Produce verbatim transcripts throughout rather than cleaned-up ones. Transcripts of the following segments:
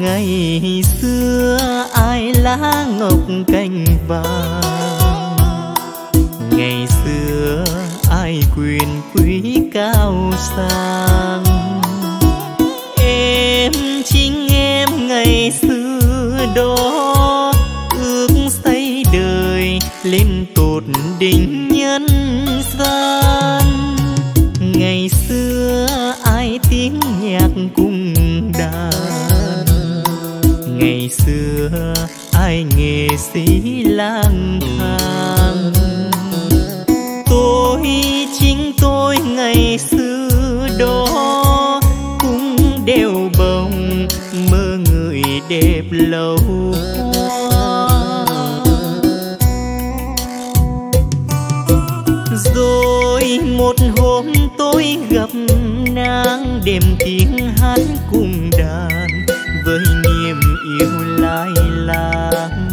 Ngày xưa ai lá ngọc cành vàng, ngày xưa ai quyền quý cao sang. Em chính em ngày xưa đó, ước xây đời lên tột đỉnh nhân gian. Ngày xưa ai tiếng nhạc cung đàn, ngày xưa ai nghệ sĩ lang thang. Tôi chính tôi ngày xưa đó cũng đều bồng mơ người đẹp lâu hoa. Rồi một hôm tôi gặp nàng, đêm tiếng hát cùng đàn với niềm yêu lai láng.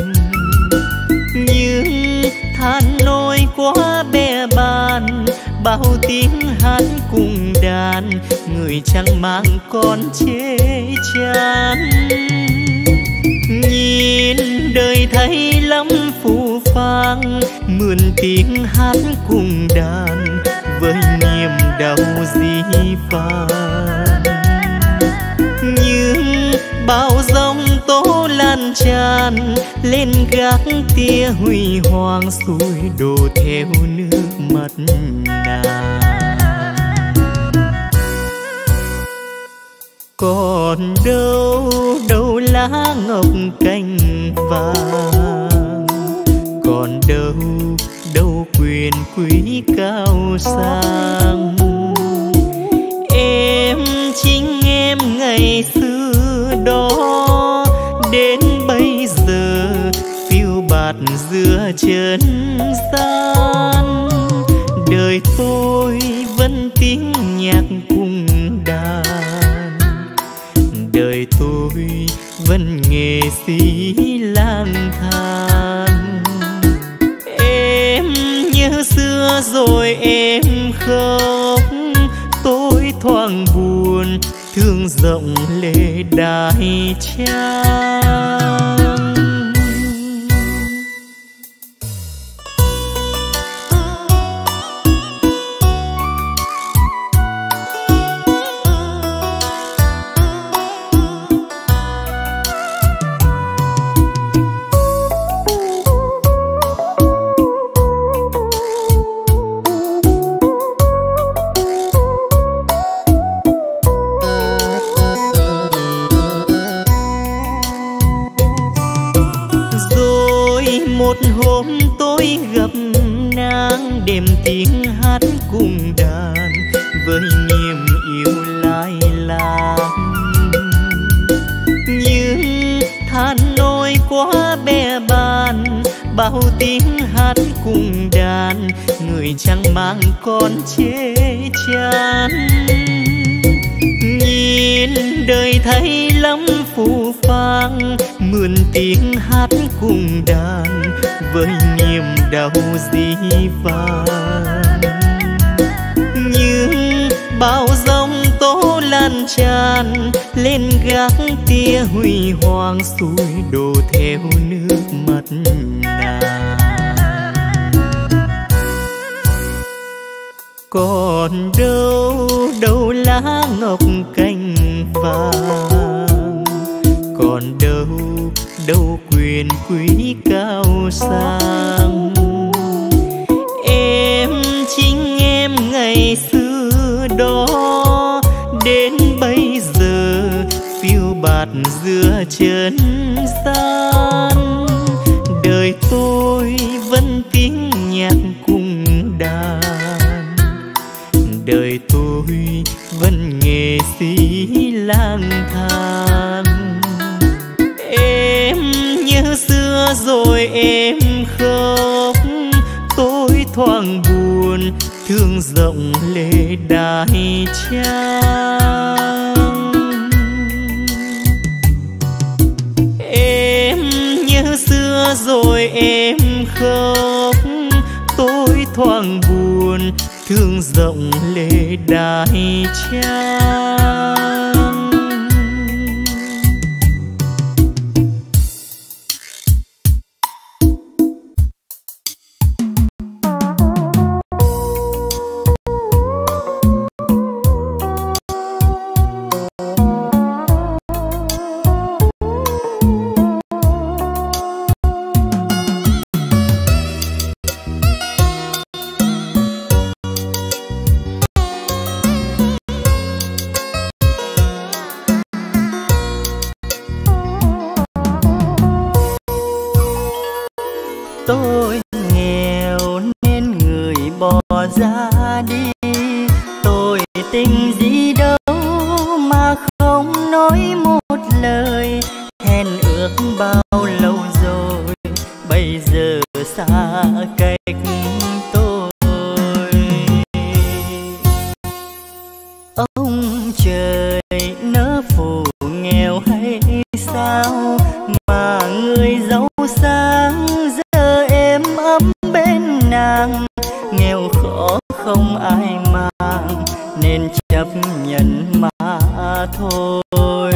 Nhưng than nôi quá bè bàn, bao tiếng hát cùng đàn người chẳng mang con chê chán. Nhìn đời thấy lắm phù phàng, mượn tiếng hát cùng đàn với niềm đau dĩ vãng. Nhưng bao giông tố lan tràn lên gác tia huy hoàng, xuôi đổ theo nước mắt nàng. Còn đâu đâu lá ngọc cành vàng, còn đâu đâu quyền quý cao sang. Em chính em ngày xưa đó, đến bây giờ phiêu bạt giữa chân gian. Đời tôi vẫn tiếng nhạc cùng đàn, đời tôi vẫn nghệ sĩ lang thang. Em nhớ xưa rồi em khóc, tôi thoáng buồn thương rộng lệ đài trang. Một hôm tôi gặp nàng, đêm tiếng hát cùng đàn với niềm yêu lai láng. Nhưng than nôi quá bè bàn, bao tiếng hát cùng đàn người chẳng mang con chê chán. Nhìn đời thấy lắm phù phàng, mượn tiếng hát cùng đàn với niềm đau dĩ vãng. Nhưng bao giông tố lan tràn lên gác tia huy hoàng, xuôi đổ theo nước mắt nàng. Còn đâu đâu lá ngọc cành vàng, còn đâu đâu quyền quý cao sang. Em chính em ngày xưa đó, đến bây giờ phiêu bạt giữa chân gian. Đời tôi vẫn tiếng nhạc cùng đàn, đời tôi vẫn nghệ sĩ lang thang. Em nhớ xưa rồi em khóc, tôi thoáng buồn thương rộng lệ đài trang. Em nhớ xưa rồi em khóc, tôi thoáng buồn thương rộng lệ đài trang. Tôi nghèo nên người bỏ ra đi, tôi tình gì đâu mà không nói một lời. Hẹn ước bao lâu rồi, bây giờ xa cách tôi. Ông trời nỡ phụ nghèo hay sao mà người giàu sang giờ êm ấm bên nàng. Nghèo khó không ai mang nên chấp nhận mà thôi.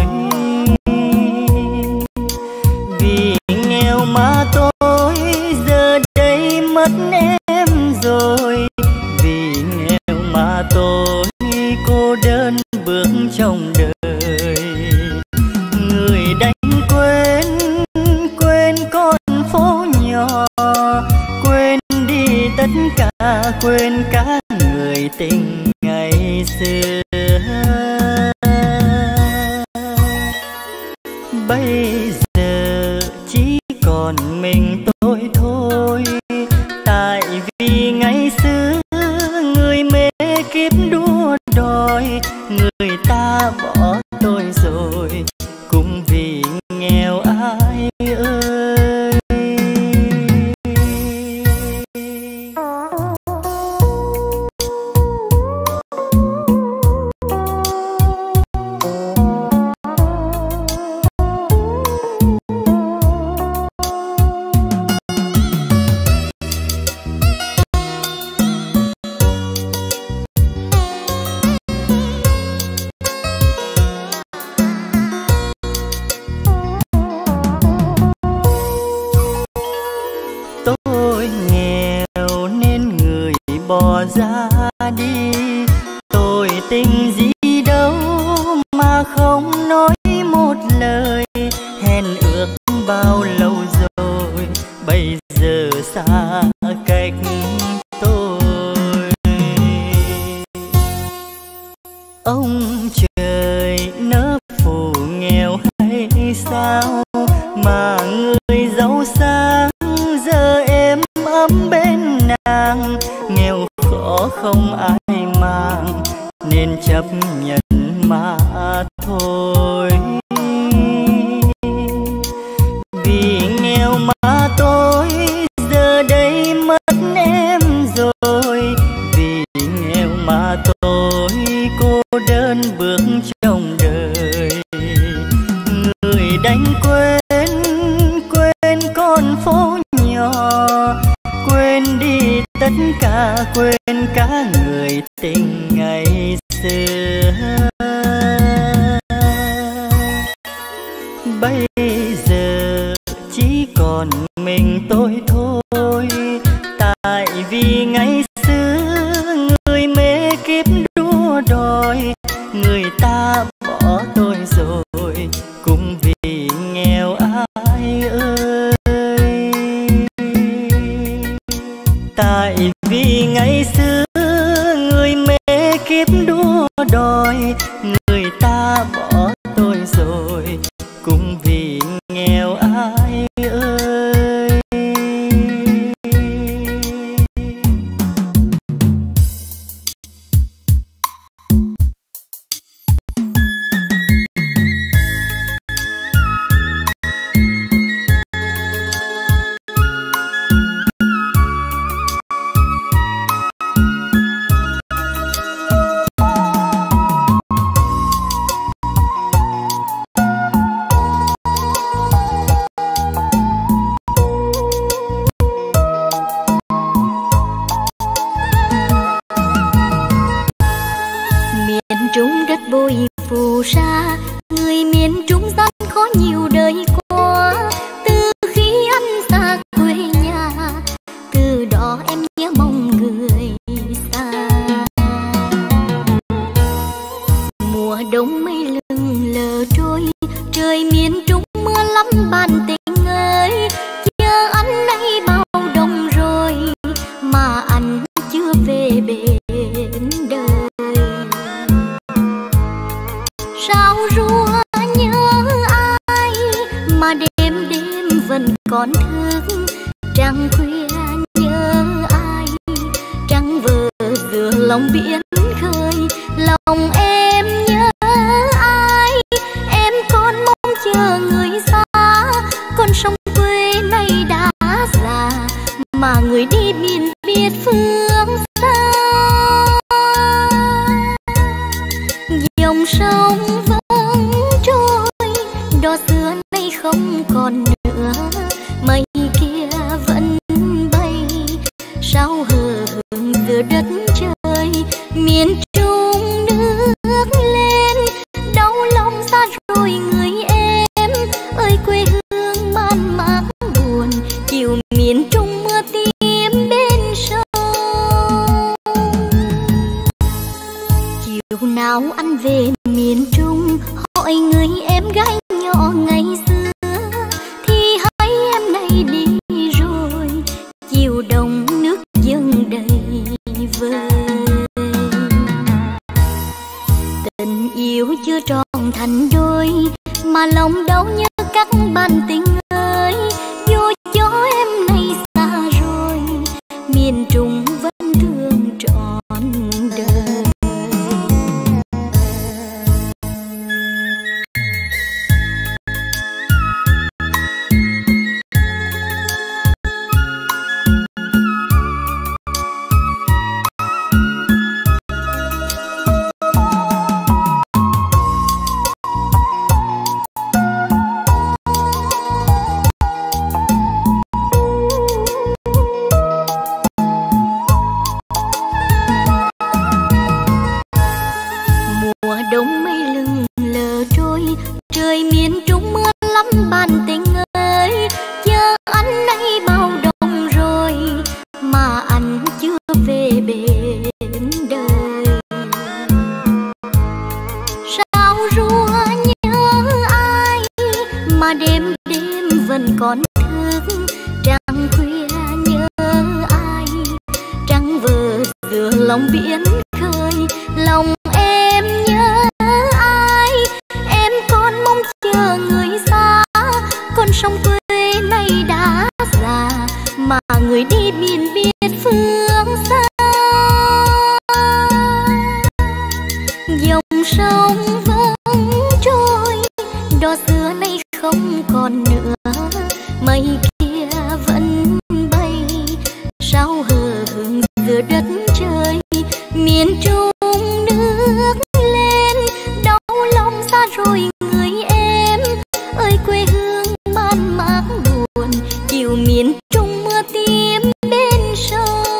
Vì nghèo mà tôi giờ đây mất em rồi. Vì nghèo mà tôi cô đơn bước trong đời. Người đánh quên, quên con phố nhỏ, quên đi tất cả, quên cả người tình ngày xưa. Bây giờ chỉ còn mình tôi thôi, tại vì ngày xưa người mê kiếp đua đòi. Người ta bỏ tôi rồi cũng vì nghèo ai ơi. Tôi nghèo nên người bỏ ra đi, tôi tình gì đâu mà không nói một lời. Hẹn ước bao lâu rồi, bây giờ xa cách tôi. Ông trời nỡ phụ nghèo hay sao mà người giàu sang giờ êm ấm bên nàng. Nghèo khó không ai mang nên chấp nhận mà thôi. Vì nghèo mà tôi giờ đây mất em rồi. Vì nghèo mà tôi cô đơn bước trong đời. Người đánh quên, quên con phố nhỏ, quên đi tất cả, quên cả người tình ngày xưa. Bây giờ chỉ còn mình tôi thôi, tại vì ngày xưa người mê kiếp đua đòi. Người ta bỏ tôi rồi cũng vì nghèo ai ơi. Tại vì ngày xưa người mê kiếp đua đòi. Người ta bỏ tôi rồi cũng vì nghèo ai ơi. Bụi phù sa, người miền Trung gian khó nhiều đời qua. Từ khi anh xa quê nhà, từ đó em nhớ mong người xa. Mùa đông mây lưng lờ trôi, trời miền Trung mưa lắm bàn tình ơi. Chờ anh nay bao đông rồi mà anh chưa về bên đời. Sao rùa nhớ ai mà đêm đêm vẫn còn thương, trăng khuya nhớ ai, trăng vờ giữa lòng biển khơi, lòng em nhớ ai, em còn mong chờ người xa, con sông quê này đã già mà người đi miền biệt phương xa. Dòng sông vẫn trôi, đò xưa nay không còn nữa, mây kia vẫn bay sao hờ hững giữa đất trời. Miền Trung nước lên đau lòng xa rồi người em ơi, quê hương man mác buồn chiều miền Trung mưa tím bên sông. Chiều nào anh về miền Trung hỏi người em gái nhỏ ngày xưa thì hai em này đi rồi, chiều đông nước dâng đầy vơi. Tình yêu chưa tròn thành đôi mà lòng đau nhớ các bạn tình ơi, vô gió em này xa rồi, miền Trung vẫn thương trọn đời. Đông mây lưng lờ trôi, trời miền Trung mưa lắm bạn tình ơi, giờ anh nay bao đông rồi mà anh chưa về bên đời. Sao rua nhớ ai mà đêm đêm vẫn còn thức, trăng khuya nhớ ai, trăng vờ giữa lòng biển khơi, lòng em nhớ ai, em còn mong chờ người xa, con sông quê này đã già mà người đi miền biệt phương xa. Dòng sông vẫn trôi, đò xưa nay không còn nữa, mây kia vẫn bay sao hờ hững giữa đất trời. Miền Trung nước lên đau lòng xa rồi người em ơi, quê hương man mác buồn chiều miền Trung mưa tím bên sông.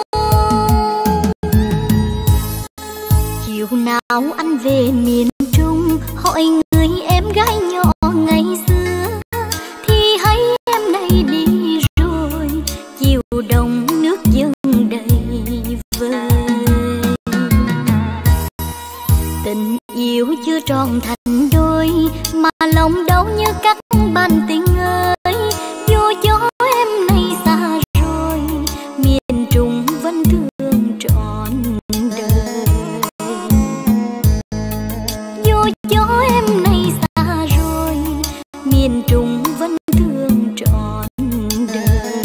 Chiều nào anh về miền Trung hỏi người em gái nhỏ ngày xưa thì hay em này đi rồi, chiều đông nước dâng đầy vơi. Tình yêu chưa tròn thành đôi mà lòng đau như các bạn tình ơi, vô gió em này xa rồi, miền Trung vẫn thương trọn đời. Vô gió em này xa rồi, miền Trung vẫn thương trọn đời.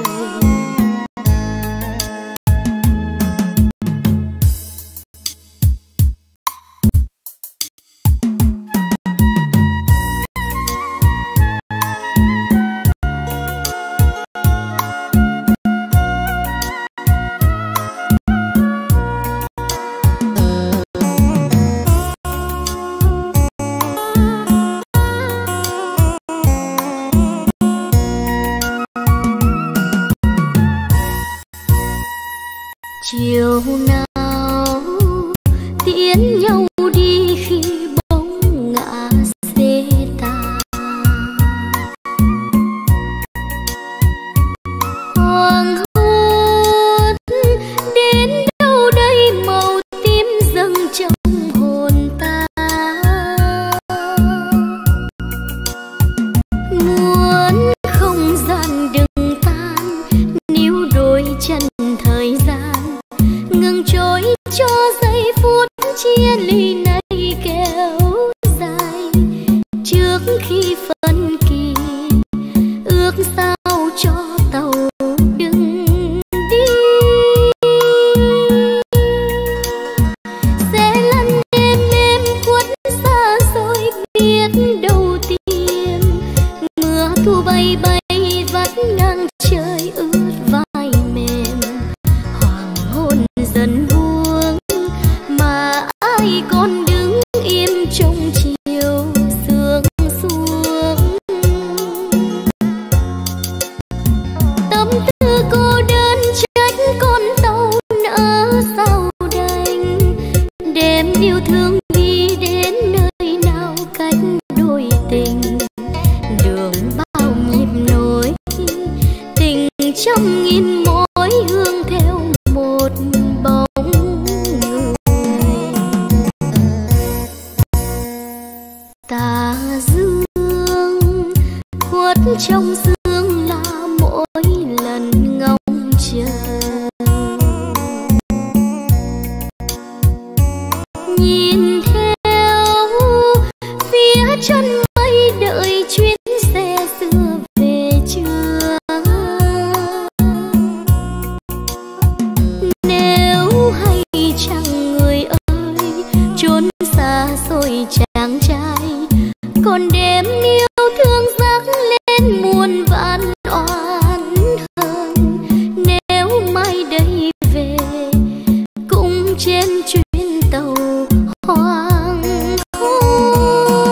Chiều nào tiễn nhau đi khi bóng ngả xê tà, hoàng hôn đến đâu đây màu tím dâng trong hồn ta, muốn không gian đừng tan níu đôi chân thời gian ngừng trôi cho giây phút chia ly này kéo dài. Trước khi phân kỳ ước sao cho tàu đêm yêu thương đi đến nơi nào cách đôi tình, đường bao nhịp nối tình trăm nghìn mối hương theo một bóng người. Tà dương khuất trong sương là mỗi lần ngóng chờ, nhìn theo phía chân mây đợi chuyến xe xưa về chưa. Nếu hay chăng người ơi trốn xa xôi chàng trai, còn đêm yêu thương dắt lên muôn vạn oan hờn. Nếu mai đây về cũng trên chuyến tàu hoàng hôn.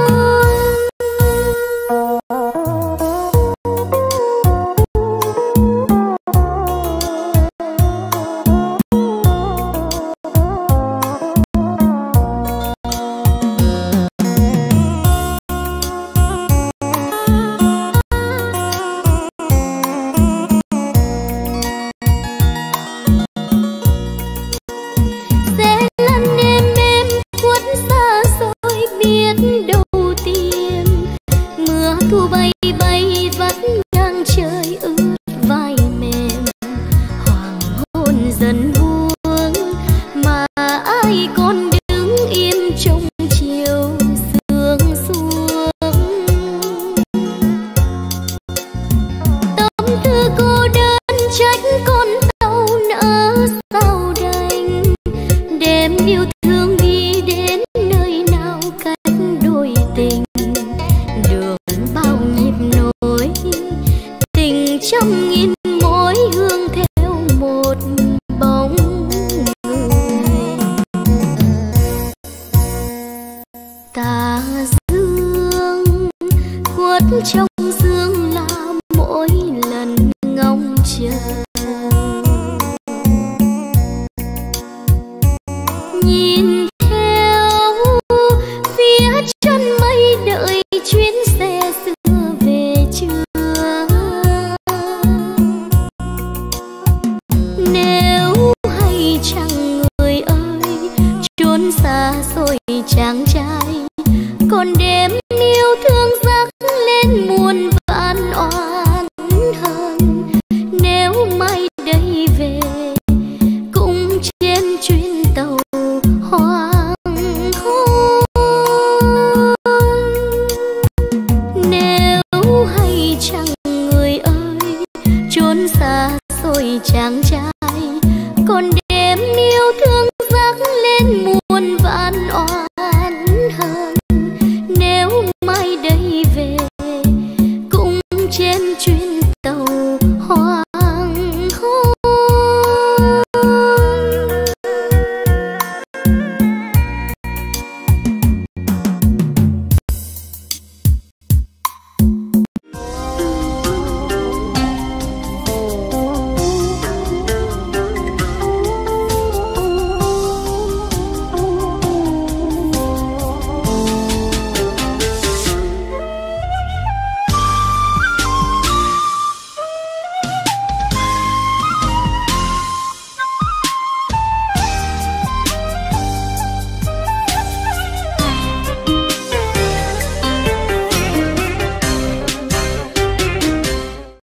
Thu bay bay vắt ngang trời ướt vai mềm, hoàng hôn dần buông mà ai còn đứng yên trong chiều sương xuống. Tâm tư cô đơn trách con tàu nỡ sao đành, đêm yêu thương đi đến nơi nào cách đôi tình, bao nhịp nối tình trăm nghìn mối hương theo một bóng người. Tà dương khuất trong sương là mỗi lần ngóng chờ, nhìn theo phía chân mây đợi chuyến xe xưa về chưa. Nếu hay chăng người ơi trốn xa xôi chàng trai, còn đêm yêu thương dắt lên muôn vạn oan hờn. Nếu mai đây về cũng trên chuyến tàu hoàng hôn. Nếu hay chăng người ơi trốn xa xôi chàng trai,